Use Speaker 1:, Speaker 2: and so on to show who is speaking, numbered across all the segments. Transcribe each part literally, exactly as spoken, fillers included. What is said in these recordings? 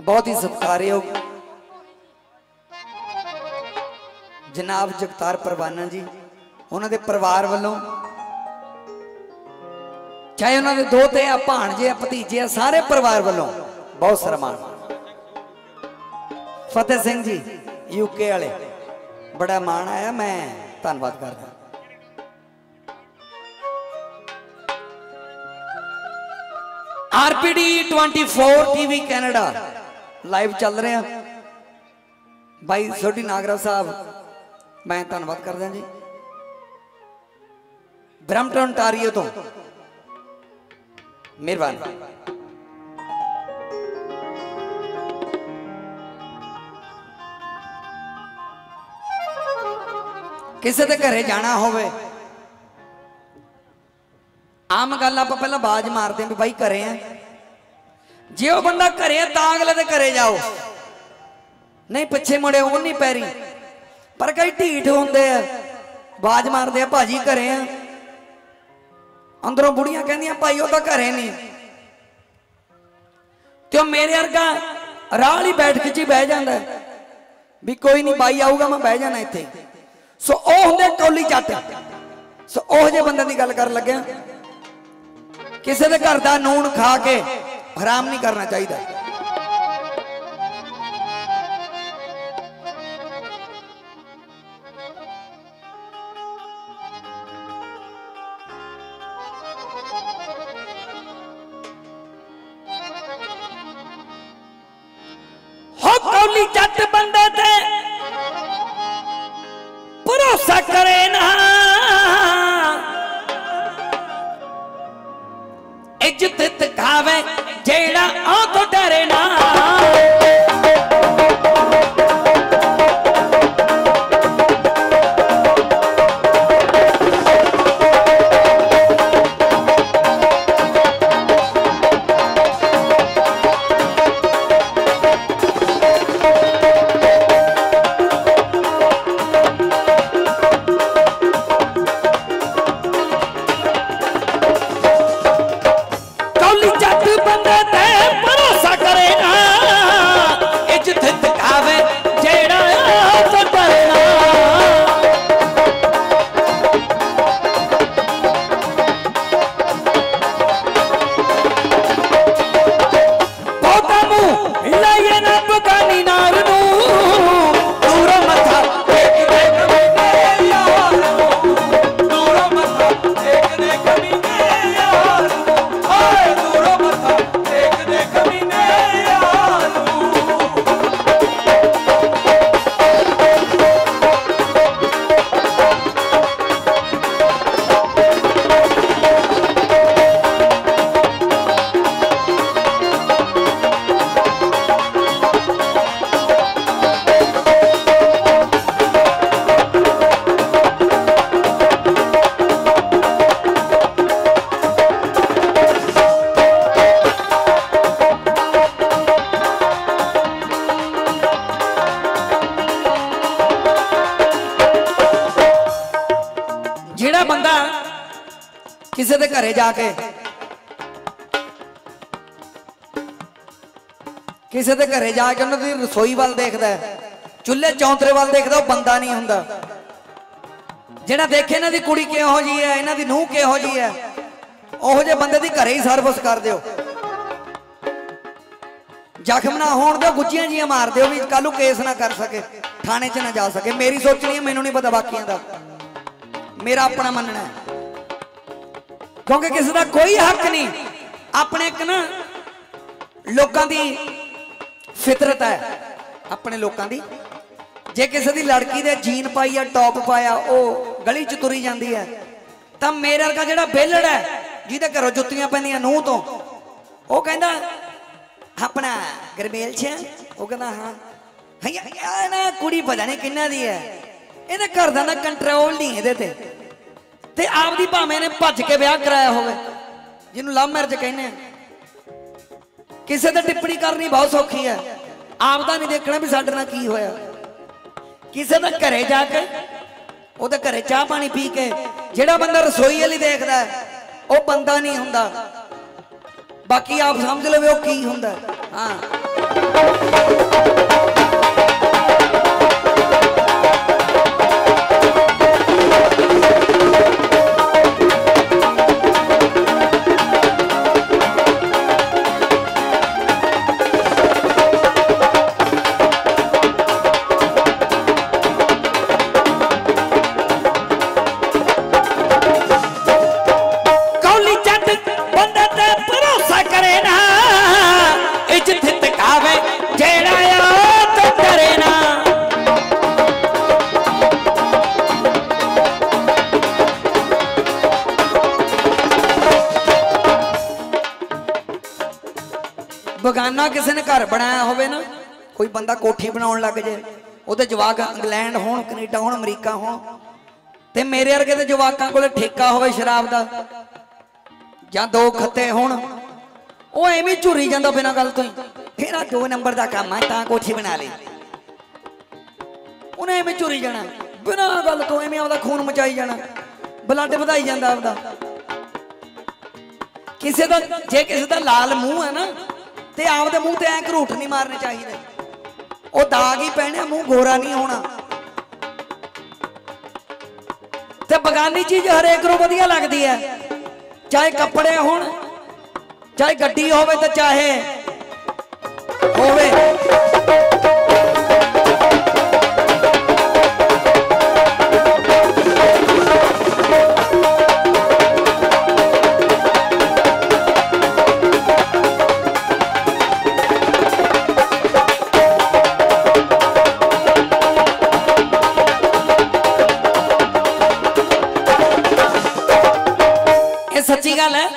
Speaker 1: बहुत ही सत्कारयोग जनाब जगतार परवाना जी, उन्होंने परिवार वालों चाहे उन्होंने दोते आ भाणजे आ भतीजे आ सारे परिवार वालों बहुत सन्मान। फतेह सिंह जी यूके वाले बड़ा मान आया, मैं धन्यवाद करता। RPD twenty four TV Canada live चल रहे हैं भाई सोडी नागरा साहब, मैं धन्यवाद करदा जी। ब्रैम्पटन ओंटारियो तो मेहरबानी। किसी के घरे जाना होवे आम गल आप पहला बाज मारते हैं भी भाई घरे हैं, जे वो बंदा घरे है तां अगले दे घरे जाओ, नहीं पिछे मुड़े वो नहीं पैरी। पर कई ढीठ होंदे आ बाज मारते भाजी घरे हैं, अंदरों बुढ़ियां कहंदियां भाई वो तो घरे नहीं, तो मेरे वर्गा राह ही बैठ के बह जाता भी कोई नहीं बाई आऊगा मैं बह जाना इत्थे। सो ओ होंदे कौली जट, सो ओह जे बंदे की गल कर लगे। किसी के घर का नून खा के हराम नहीं करना चाहिए। हो कौली जट बंदे ते भरोसा करे ना, इज्जत खावे जेड़ा आ तो डरे ना। किसी के घरे जाके किसी के घरे जाके उन्होंने रसोई वाल देखता है, चूल्हे चौंतरे वाल देखता, वो बंदा नहीं हुंदा। जिहड़ा देखे इन्हां दी कुड़ी किहो जी है, इन्हां दी नूह किहो जी है, ओहो जे बंदे दी घरे ही सर्विस कर दिओ। जख्म ना होण दो, गुज्जियां जियां मार दिओ भी कल नूं केस ना कर सके, थाने च ना जा सके। मेरी सोचनी है, मैनूं नहीं पता बाकियां दा, मेरा अपना मनना है, क्योंकि किसी का कोई हक नहीं। अपने एक ना लोगों की फितरत है, अपने लोगों की जे किसी की लड़की दे जीन पाई है, टॉप पाया, वो गली च तुरी जाती है, तो मेरे वर्गा जिहड़ा बेलड़ है जिहदे घरों जुत्तियां पैंदियां नूह तो, वो कहंदा अपना गरमेल छ, वो कहंदा हाँ है ना कुड़ी पता नहीं किन्ना दी है, इहदे घर दा ना कंट्रोल नहीं इहदे ते, ते आपदी भावें ने भज के ब्याह कराया होवे, जिन्होंने लव मैरिज कहने। किसी ते टिप्पणी करनी बहुत सौखी है, आपदा नहीं देखना भी साडे नाल की होया। किसी के घरे जाके ਉਹਦੇ ਘਰੇ ਚਾਹ पानी पी के ਜਿਹੜਾ बंदा रसोई वाली देखता है वह बंदा नहीं हुंदा, बाकी आप समझ लो वो की हुंदा। हाँ बगाना किसी ने घर बनाया होवे ना, कोई बंदा कोठी बनाउण लग जाए, उहदे जवाक इंग्लैंड होण, कनेडा होण, अमरीका होण, ते मेरे वर्गे दे जवाकां कोले ठेका होवे शराब दा जां दो खत्ते होण, वो एवें झुरी जांदा बिना गल तो ही, तेरा दो नंबर दा काम है तां कोठी बना ली, उन्हें एवें झुरी जाना बिना गल तो, एवें आपदा खून मचाई जाना, ब्लड वधाई जांदा आपदा। किसी दा जे किसी दा लाल मुंह है ना, ते आपदे मुंह ते ऐ घरूट नहीं मारने चाहिए, वो दाग ही पैने, मुंह गोरा नहीं होना। ते बगानी चीज हरेक नूं वधिया लगदी है, चाहे कपड़े होण, चाहे गड्डी होवे ते चाहे होवे। सच्ची गल है,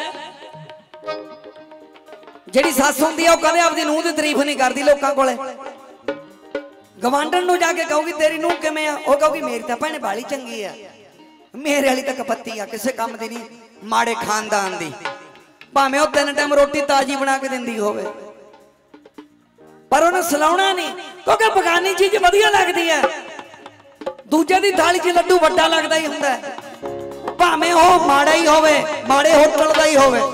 Speaker 1: जिहड़ी सस हुंदी है कदे आपदी नूंह दी तारीफ नहीं करती, लोकां कोले गवांढण नूं जाके कहूगी तेरी नूंह किवें आ, ओह कहूगी मेरी तां भैणे बाली चंगी आ, मेरे वाली तां कपत्ती आ, किसे काम दी नहीं, माड़े खानदान दी, भावें ओह तीन टाइम रोटी ताजी बना के दिंदी होवे, पर उहने सलाउणा नहीं, क्योंकि बगानी चीज वधिया लगदी है, दूजे दी थाली च लड्डू वड्डा लगदा ही हुंदा है, भावें हो माड़ा ही होवे, माड़े होटल दा ही होवे।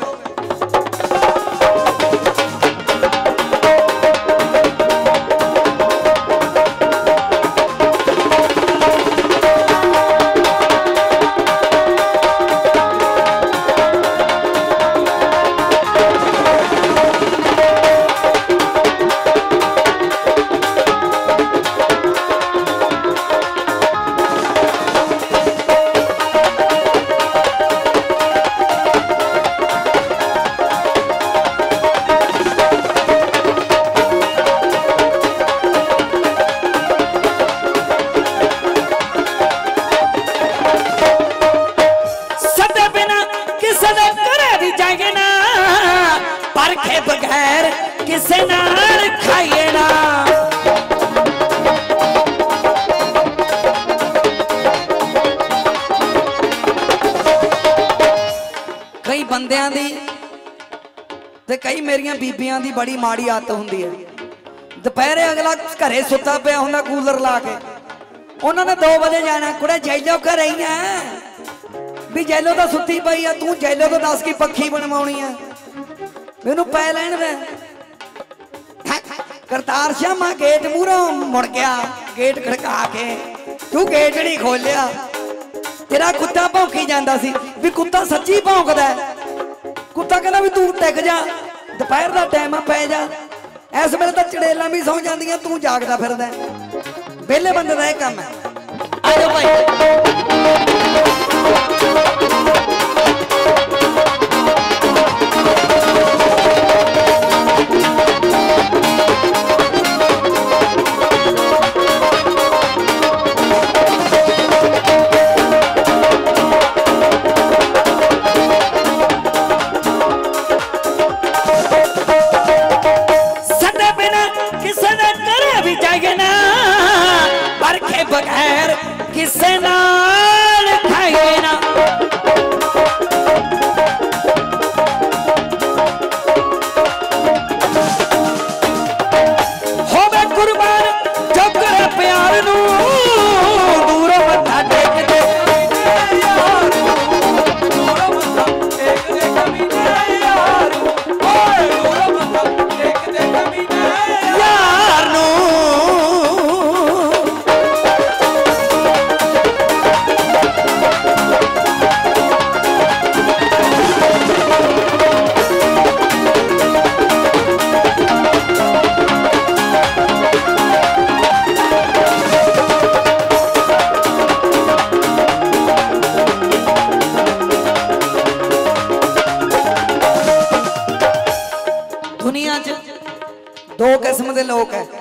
Speaker 1: बगैर किसे नाल खाइए ना, कई बंदियां दी ते कई मेरियां बीबियां दी बड़ी माड़ी आदत हुंदी है, दोपहरे अगला घरे सुता पिया हुंदा कूलर ला के, उन्होंने दो बजे जाना, कुड़े जैलो घरे ही है भी, जैलो तो सुती पई है, तू जैलो तो दस की पखी बनवाउणी है, मैनू पै लैण दे। करतार श्यामा गेट मूहरों मुड़ गया, गेट खड़का के तू गेट नहीं खोलिया, तेरा कुत्ता भौंकी जांदा सी, भी कुत्ता सच्ची भौंकदा है, कुत्ता कहंदा भी तू टिक जा, दोपहर दा टाइम आ पै जा, इस वेले तां चड़ेलां भी सौ जांदियां, तू जागदा फिरदा, वेले बंदे दा इह काम है। आ जाओ भाई बगैर किसे नाल खाइए ना, होवे कुर्बान जो करे प्यार नू, दूरों मत्था टेक दे यार, दूरों मत्था टेक दे कमीने यार, ओए दूरों मत्था टेक दे कमीने यार। दो किस्म के लोग है,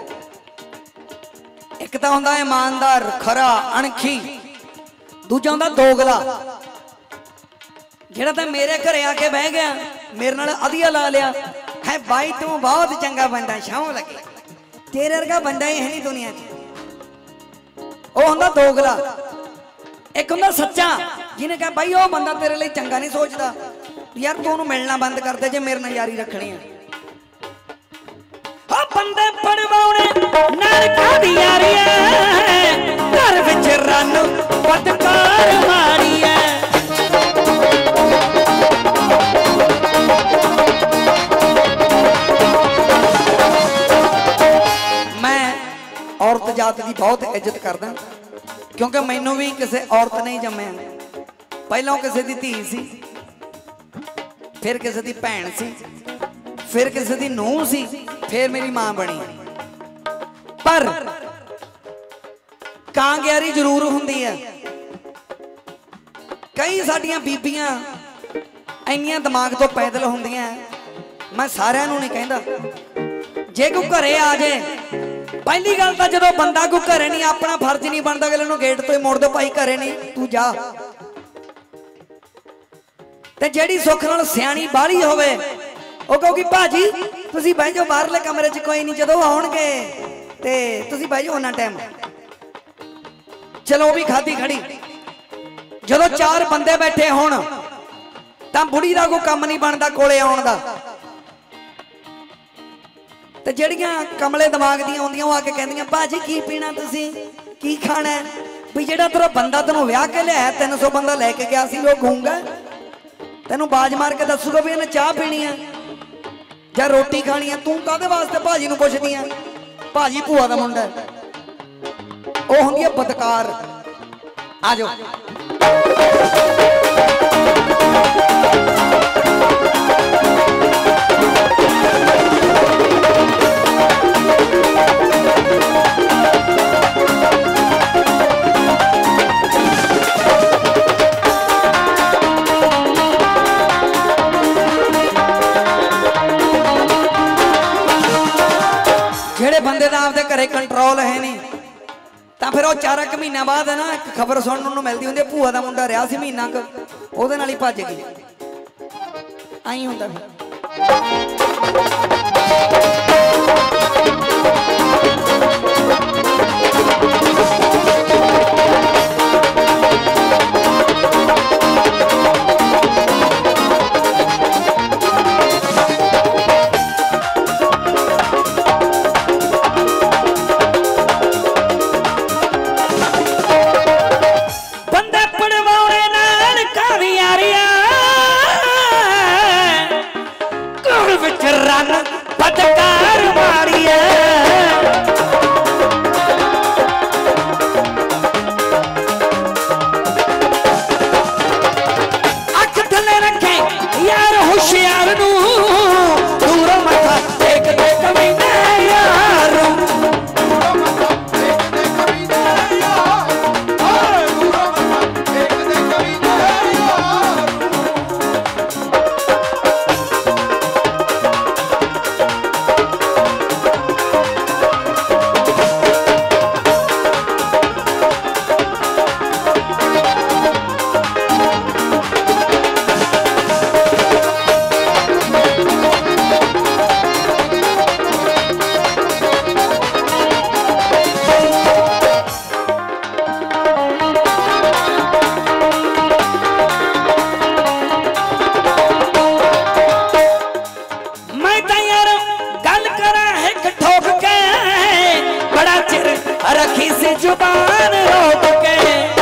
Speaker 1: एक तो होंदा ईमानदार खरा अणखी, दूजा होंदा दोगला जेड़ा तो मेरे घरे आके बह गया मेरे नाल अधिया ला लिया है भाई तू बहुत चंगा बंदा शाम लगे तेरे वर्गा बंदा ही है नहीं दुनिया वो होंदा दोगला। एक होंदा सच्चा जिन्हें कहा भाई वो बंदा तेरे लिए चंगा नहीं सोचता यार तू उन्होंने मिलना बंद कर दे जे मेरे नाल यारी रखनी है। बंदे पड़वाने नाल कादी यारी है घर विच रन पटकार मारी है। मैं औरत जात की बहुत इज्जत करदा क्योंकि मैनू भी किसी औरत नहीं जम्मिया, पहलों किसी की धी सी, फिर किसी की भैन सी, फिर किसी की नूह सी, फिर मेरी मां बनी। पर कांग्यारी जरूर हुंदी है। कई साडियां बीबियां इन्नियां दिमाग तो पैदल हुंदियां, मैं सारियां नूं नहीं कहंदा। जे कोई घरे आ जाए पहली गल तो जो बंदा कोई घरे नहीं अपना फर्ज नहीं बनता अगले नूं गेट तो ही मोड़ दो भाई घरे नहीं तू जा। ते जेड़ी सुख नाल सियाणी बाहली होवे वो कहोगी भाजी तुसी बह जाओ बाहरले कमरे च कोई नहीं जदों आउणगे ते तुसी बह जाओ उन्ना टाइम। चलो भी खाधी खड़ी जदों चार बंदे बैठे होण तां बुढ़ी दा कोई काम नहीं बनता कोले आउण दा। ते जेड़ियां कमले दिमाग दी आउंदियां वो आके कहंदियां भाजी की पीना तुसी की खाना है भी जेड़ा तेरा बंदा तेनों ब्याह के लिया तीन सौ बंदा लैके गया सी वो गूंगा तेनों बाज मार के दसूगा भी इन्हें चाह पीनी है या रोटी खानी है तू कादे वास्ते भाजी नूं पुछदी है भाजी भूआ दा मुंडा वो हुंदी है बदकार। आ जाओ बंदे दा आपदे घरे कंट्रोल है नहीं तो फिर वो चार एक महीना बाद ना एक खबर सुनने को मिलती होंगी भूआ का मुंडा रहा महीना क ओदे नाल ही भज गई आई हुंदा पटकार मारी अख थले रखे यार होशियार नू दूर मथा देख दे कमीने यार रखी से जुबान रोक के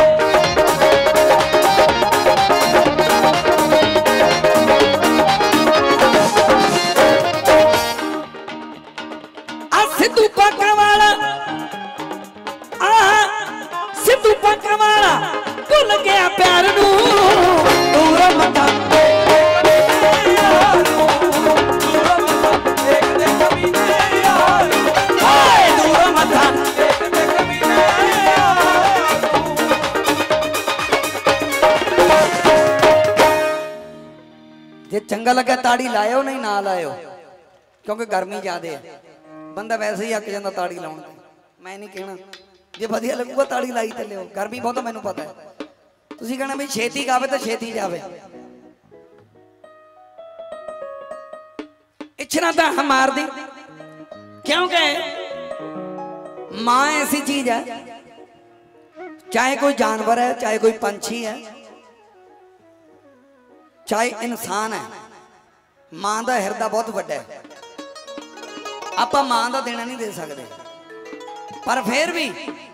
Speaker 1: आ सिद्धू पाका वाला आ सिद्धू पाका वाला भुल गया प्यार नू दूर मता जे चंगा लगे ताड़ी लायो नहीं ना लायो क्योंकि गर्मी ज्यादा है बंदा वैसे ही अक जाता ताड़ी लाउण ते। मैं नहीं कहना जे वधिया लगूगा ताड़ी लाई ते लियो, गर्मी बहुत मैनू पता है। तुसीं कहना भी छेती गावे तो छेती जावे। इच्छना तो हम मार दी, क्योंकि माँ ऐसी चीज है, चाहे कोई जानवर है, चाहे कोई पंछी है, चाहे इंसान है, मां का हिरदा बहुत वड्डा है। आप मां का देना नहीं दे सकते, पर फिर भी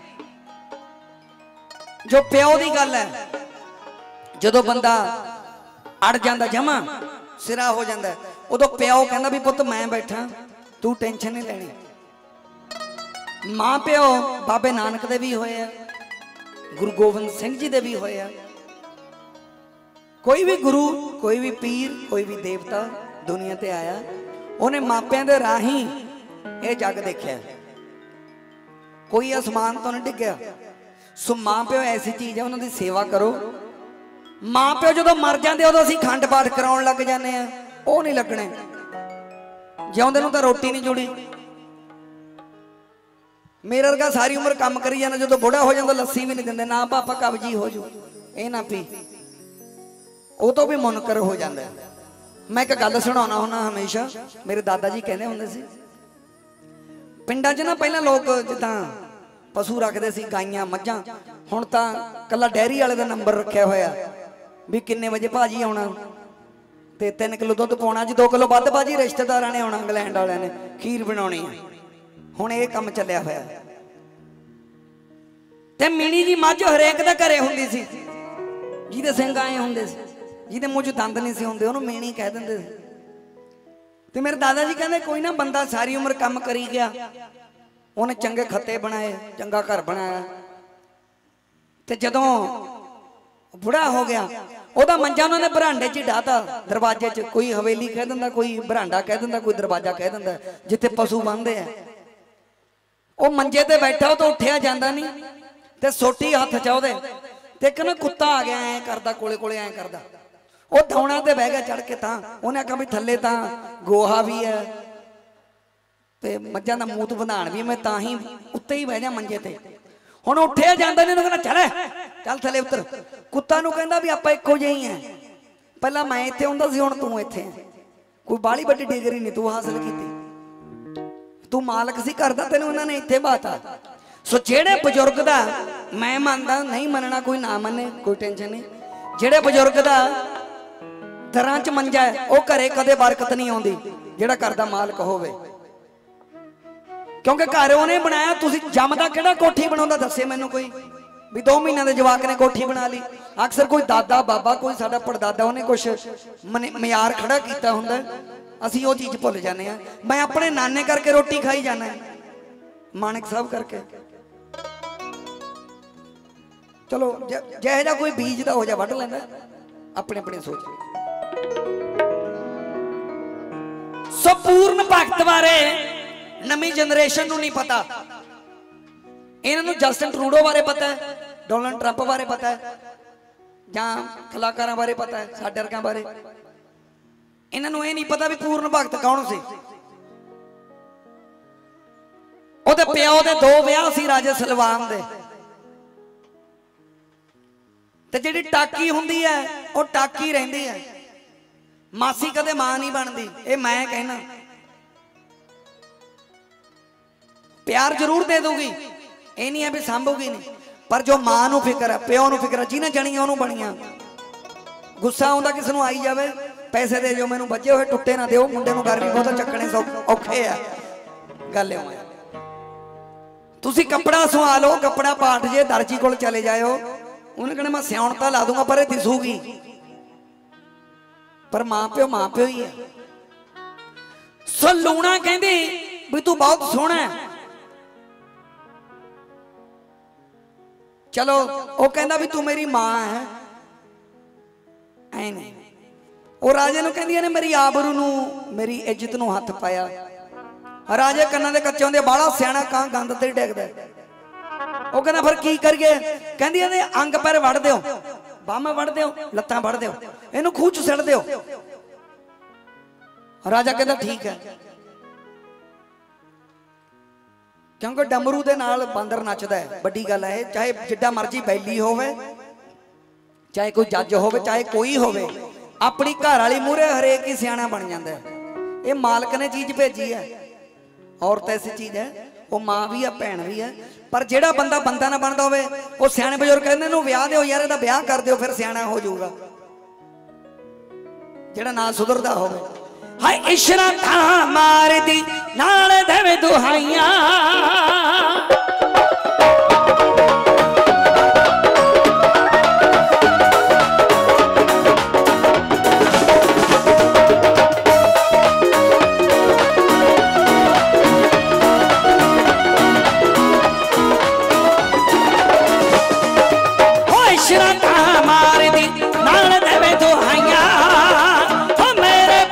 Speaker 1: जो प्यो की गल है, जो बंदा अड़ जाता जमा सिरा हो जाता है, उदों प्यो कहता भी पुत मैं बैठा, तू टेंशन नहीं लेनी। मां प्यो बाबे नानक दे भी होए आ, गुरु गोबिंद सिंह जी दे भी होए आ। कोई भी गुरु, कोई भी पीर, कोई भी देवता दुनिया ते आया, उन्हें मापियां दे राही ये जग देखा। कोई आसमान तो नहीं डिग्या। सो मां प्यो ऐसी चीज है, उन्होंने सेवा करो। मां प्यो जो मर जाते उदों असीं खंड पाठ कराउण लग जाने आ, वो नहीं लगने। जिउंदे नूं तां रोटी नहीं जुड़ी। मेरे वर्गा सारी उम्र काम करी जाना, जो बुढ़ा हो जाता लस्सी भी नहीं देंदे, ना पापा कब्जी हो जू, ये ना पी, वो तो भी मुनकर हो जाता है। मैं एक गल सुनाना हुन्ना हमेशा, मेरे दादा जी कहते होंदे सी, पिंडां च ना पहला लोग जिद्दां पशु रखते सी, गाइयां मझां, हुण तां कल्ला डेयरी वाले का नंबर रखा होया भी किन्ने बजे भाजी आउणा ते तीन किलो दुध पाउणा, अज दो किलो वध भाजी रिश्तेदारां ने आउणा, इंग्लैंड वालियां ने खीर बनाउणी है। हुण ये काम चलिया होया। ते मीणी जी मझ हरेक दे घरे हुंदी सी, जिहदे सिंग आए हुंदे सी, जिहदे मूँह च दंद नहीं सी हुंदे, उहनूं मीणी कह दिंदे सी। ते मेरे दादा जी कहंदे कोई ना बंदा सारी उम्र काम करी गया, उन्हें चंगे खत्ते बनाए, चंगा घर बनाया, ते जदों बुढ़ा हो गया, ओदा मंजा उन्होंने बरांडे च डाता, दरवाजे च। कोई हवेली कह दिंदा, कोई बरांडा कह दिंदा, कोई दरवाजा कह दिंदा, जिथे पशु बंधे है। वो मंजे ते बैठा, वो तो उठिया जाता नहीं, ते सोटी हथ च ओहदे, ते इक ना कुत्ता आ गया ऐ करदा, कोले कोले ऐ करदा, वो दौणा ते बह गया चढ़ के। तां उन्हें आख्या भी थल्ले तां गोहा भी है ते मज्जां दा मूत बधान भी, मैं तां ही उत्ते ही बह जा मंजे ते। हुण उठिया जाता नहीं, कहना चल चल थले उतर। कुत्ता नूं कहंदा भी आपां इक्को जिहे ही हैं, पहला मैं इत्थे हुंदा सी, हुण तूं इत्थे है। कोई बाहली वड्डी डिग्री नहीं तू हासिल कीती, तू मालक सी घर दा, तैनूं उन्हां ने इत्थे बाता। सो जेड़े बजुर्ग दा मैं मनदा, नहीं मनना कोई ना मने, कोई टेंशन नहीं। जेड़े बजुर्ग दा दरां च मंजा है, वो घरे कदे बरकत नहीं आउंदी, जेड़ा घर दा मालक होवे। क्योंकि घर उन्हें बनाया, तुसी जमदा किहड़ा कोठी बनाउंदा दस्से मैनूं कोई भी दो महीने के जवाक ने कोठी बना ली। अक्सर कोई दादा बाबा, कोई साडा पड़दादा, उन्हें कुछ मियार खड़ा किया हुंदा, असीं वो चीज़ भुल जाने आ। मैं अपने नाने करके रोटी खाई जाना है, माणक साहब करके। चलो जिहो जिहा कोई बीज दा हो जा वढ लैंदा, अपने अपने सोच। संपूर्ण भगत बारे नवी जनरेशन नूं नहीं पता, इन्होंने जस्टिन ट्रूडो बारे पता है, डोनाल्ड ट्रंप बारे पता है, जां कलाकारां बारे पता है, साडे वर्गां बारे। इन्होंने ये नहीं पता भी पूर्ण भगत कौन सी। ओहदे प्यो दे दो विआह सी राजे सलवान दे, ते जिहड़ी टाकी हुंदी है वो टाकी रहिंदी है, मासी कदे मां नहीं बनती। ये मैं कहना, प्यार जरूर दे दूगी, ये नहीं है भी सांभूगी नहीं, पर जो मां नूं फिक्र है, प्यो नूं फिक्र है, जिन्हें जणियां उन्होंने बणियां। गुस्सा आउंदा किस नूं आई जावे, पैसे दे जो मैनूं बचे हुए टुट्टे ना दिओ, मुंडे नूं गर्मी बहुत चक्कने औखे आ। गल इउं है, तुसीं कपड़ा सवा लो, कपड़ा पाट जे दर्जी कोल चले जाओ, उन्हें कहना मैं सियाउण तां ला दूंगा पर दिसूगी, पर मां प्यो मां प्यो ही है। सो लूणा कहंदी भी तू बहुत सोहना है, चलो वो कहंदा भी तू मेरी मां है, ऐ नहीं। वो राजे नूं कहंदियां ने मेरी आबरू नूं, मेरी इज्जत नूं हथ पाया। राजे कन्नां दे कच्चे होंदे, बाला सियाणा कां गंद ते डिगदा। वो कहना फिर की करिए, कहंदियां ने अंग पैर वड़ दिओ, बाहां वड़ दिओ, लत्तां वड़ दिओ, इहनूं खूह च सिट दिओ। राजा कहंदा ठीक है। क्योंकि डमरू दे नाल बांदर नचदा है, वड्डी गल है। चाहे जिड्डा मर्जी बैली होवे, चाहे कोई जज होवे, चाहे कोई होवे, अपनी घर वाली मूहरे हरेक ही सियाणा बन जाता है। ये मालक ने चीज भेजी है। औरत ऐसी चीज है, वो मां भी है, भैन भी है। पर जेड़ा बंदा बंदा ना बनता होवे, वो सियाणे बजुर्ग कहंदे ने विआह दिओ यार, इहदा विआह कर दिओ, फिर सियाणा हो जाऊगा। जेड़ा ना सुधरदा होवे, हाय इशरत मार दी नाल देवे दुहाइयां,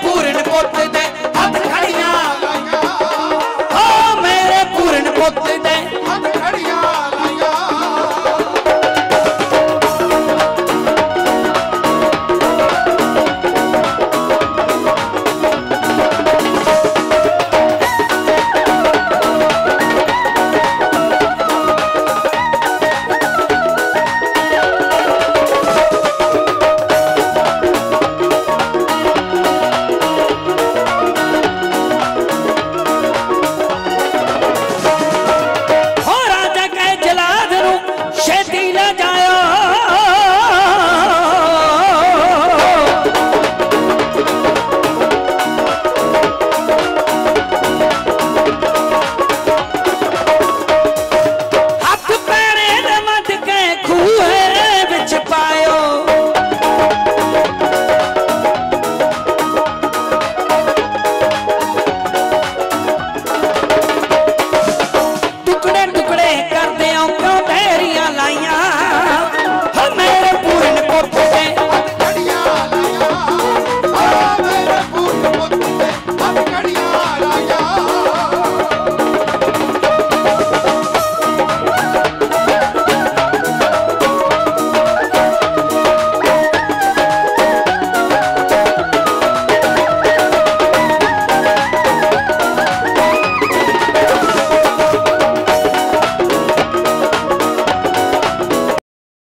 Speaker 2: पुत दे